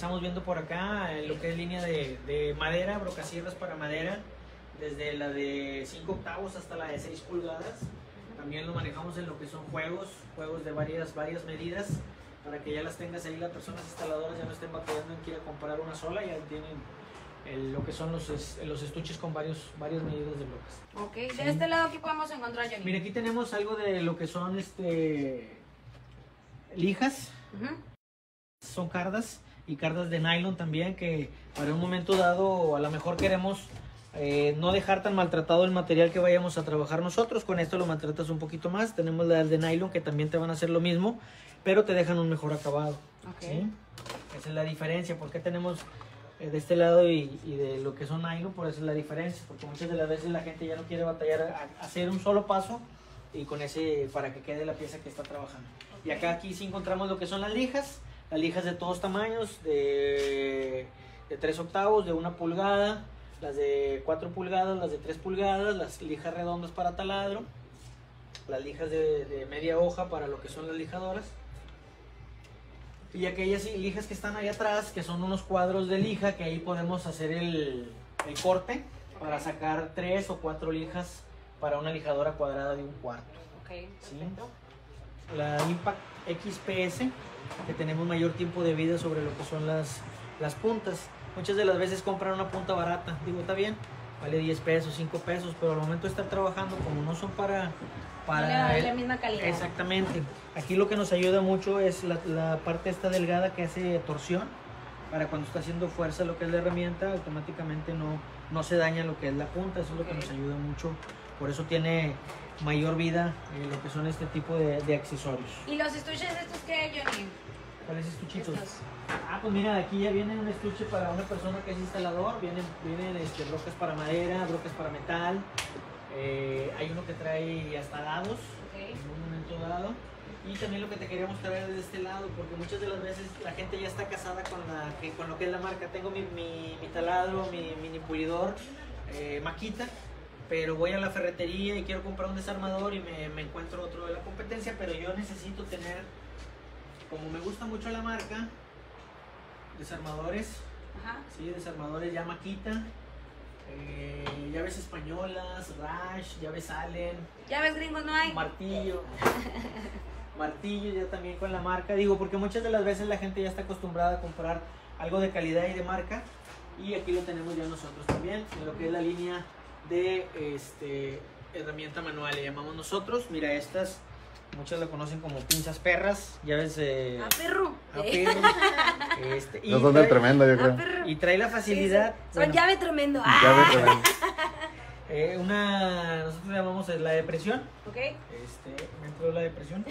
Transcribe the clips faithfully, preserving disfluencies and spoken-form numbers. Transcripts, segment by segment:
empezamos viendo por acá, en lo que es línea de, de madera, brocasierras para madera, desde la de cinco octavos hasta la de seis pulgadas. También lo manejamos en lo que son juegos, juegos de varias, varias medidas, para que ya las tengas ahí las personas instaladoras, ya no estén batallando en que ir a comprar una sola, ya tienen el, lo que son los, los estuches con varios, varias medidas de bloques. Ok, de Sí. este lado, ¿qué podemos encontrar, Johnny? Mira, aquí tenemos algo de lo que son este lijas, Uh-huh. son cardas y cardas de nylon también, que para un momento dado a lo mejor queremos eh, no dejar tan maltratado el material que vayamos a trabajar nosotros. Con esto lo maltratas un poquito más. Tenemos las de nylon que también te van a hacer lo mismo, pero te dejan un mejor acabado. Okay. ¿Sí? Esa es la diferencia. ¿Por qué tenemos eh, de este lado y, y de lo que son nylon? Por eso es la diferencia, porque muchas de las veces la gente ya no quiere batallar a, a hacer un solo paso y con ese para que quede la pieza que está trabajando. Okay. Y acá aquí sí encontramos lo que son las lijas, las lijas de todos tamaños, de, de tres octavos, de una pulgada, las de cuatro pulgadas, las de tres pulgadas, las lijas redondas para taladro, las lijas de, de media hoja para lo que son las lijadoras, y aquellas lijas que están ahí atrás, que son unos cuadros de lija, que ahí podemos hacer el, el corte para sacar tres o cuatro lijas para una lijadora cuadrada de un cuarto. Okay, ¿Sí? perfecto. La Impact X P S, que tenemos mayor tiempo de vida sobre lo que son las, las puntas. Muchas de las veces compran una punta barata, digo, está bien, vale diez pesos, cinco pesos, pero al momento de estar trabajando, como no son para... para la, el, la misma calidad. Exactamente. Aquí lo que nos ayuda mucho es la, la parte esta delgada que hace torsión, para cuando está haciendo fuerza lo que es la herramienta, automáticamente no, no se daña lo que es la punta. Eso es lo Okay. que nos ayuda mucho, por eso tiene mayor vida eh, lo que son este tipo de, de accesorios. ¿Y los estuches estos qué, Johnny? ¿Cuáles estuchitos? Estos. Ah, pues mira, aquí ya viene un estuche para una persona que es instalador, vienen, vienen este, bloques para madera, bloques para metal, eh, hay uno que trae hasta dados, Okay. en un momento dado, y también lo que te quería mostrar es de este lado, porque muchas de las veces la gente ya está casada con, la, que, con lo que es la marca. Tengo mi, mi, mi taladro, mi mini pulidor, eh, Makita, pero voy a la ferretería y quiero comprar un desarmador y me, me encuentro otro de la competencia, pero yo necesito tener, como me gusta mucho la marca, desarmadores, Ajá. sí, desarmadores ya Makita, eh, llaves españolas, Rash, llaves Allen, ¿Llaves gringos no hay? martillo, martillo ya también con la marca, digo, porque muchas de las veces la gente ya está acostumbrada a comprar algo de calidad y de marca, y aquí lo tenemos ya nosotros también, en lo que es la línea de este, herramienta manual, le llamamos nosotros. Mira, estas, muchas la conocen como pinzas perras, llaves eh, ¡A perro! a perro. Este, y, No son de trae, tremenda, yo ¡A creo. perro! y trae la facilidad. Sí, sí. Son bueno, llave tremendo. Ya ¡Ah! ves, tremenda. eh, una, nosotros le llamamos la depresión. Ok. Este, me entró la depresión.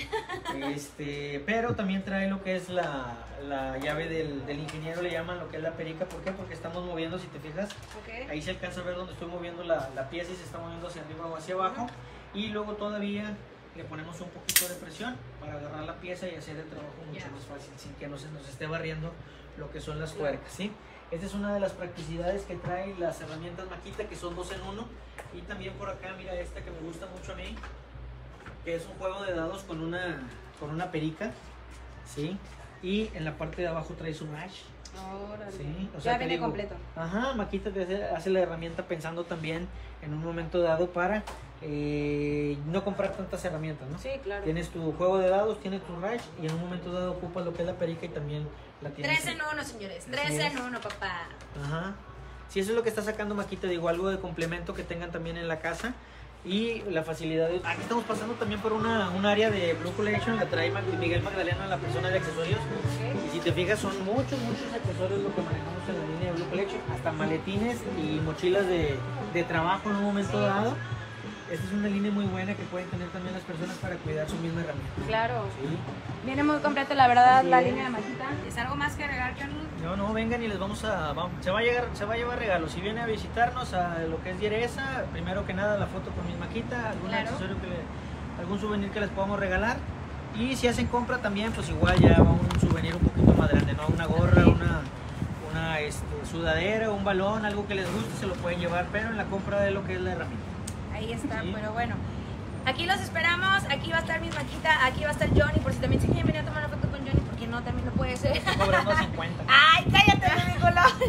Este, pero también trae lo que es la, la llave del, del ingeniero, le llaman lo que es la perica. ¿Por qué? Porque estamos moviendo, si te fijas, Ok. ahí se alcanza a ver donde estoy moviendo la, la pieza y se está moviendo hacia arriba o hacia abajo. Y luego todavía le ponemos un poquito de presión para agarrar la pieza y hacer el trabajo mucho Ya. más fácil, sin que no se nos esté barriendo lo que son las tuercas, ¿sí? Esta es una de las practicidades que trae las herramientas Makita, que son dos en uno. Y también por acá, mira esta que me gusta mucho a mí, que es un juego de dados con una, con una perica, ¿sí? Y en la parte de abajo trae su rash. Órale. Sí, o Ya sea, te viene digo, completo. Ajá, Makita te hace, hace la herramienta pensando también en un momento dado para eh, no comprar tantas herramientas, ¿no? Sí, claro. Tienes tu juego de dados, tienes tu rash y en un momento dado ocupas lo que es la perica y también la tienes. Tres en uno, señores. Así Tres es. en uno, papá. Ajá. Si eso es lo que está sacando Makita, digo, algo de complemento que tengan también en la casa. Y la facilidad de... Aquí estamos pasando también por una, un área de Blue Collection, la trae Miguel Magdaleno en la persona de accesorios. Ok. Y si te fijas, son muchos, muchos accesorios lo que manejamos en la línea de Blue Collection, hasta maletines y mochilas de, de trabajo en un momento Sí. dado. Esta es una línea muy buena que pueden tener también las personas para cuidar su misma herramienta. Claro. ¿Sí? Viene muy completo, la verdad, Así la es. línea de Makita. ¿Es algo más que agregar, Johnny? No, no, vengan y les vamos a... Vamos, se, va a llegar, se va a llevar regalos. Si viene a visitarnos a lo que es Dieresa, primero que nada la foto con mi Makita, algún Claro. accesorio que le, algún souvenir que les podamos regalar. Y si hacen compra también, pues igual ya va un souvenir un poquito más grande, ¿no? Una gorra, Sí. una, una este, sudadera, un balón, algo que les guste, se lo pueden llevar, pero en la compra de lo que es la herramienta. Ahí está, Sí. pero bueno. Aquí los esperamos, aquí va a estar mi Makita, aquí va a estar Johnny, por si también se quieren venir a tomar una foto con Johnny, porque no, también lo puede ser. Estoy cobrando cincuenta. ¡Ay, cállate!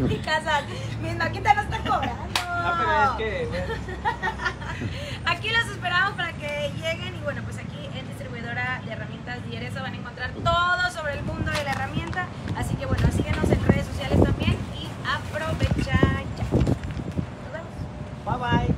mi casa, mis maquitas no están cobrando. Ah, pero es que... Bueno. Aquí los esperamos para que lleguen y bueno, pues aquí en distribuidora de herramientas Dieresa van a encontrar todo sobre el mundo de la herramienta. Así que bueno, síguenos en redes sociales también y aprovecha ya. Nos vemos. Bye bye.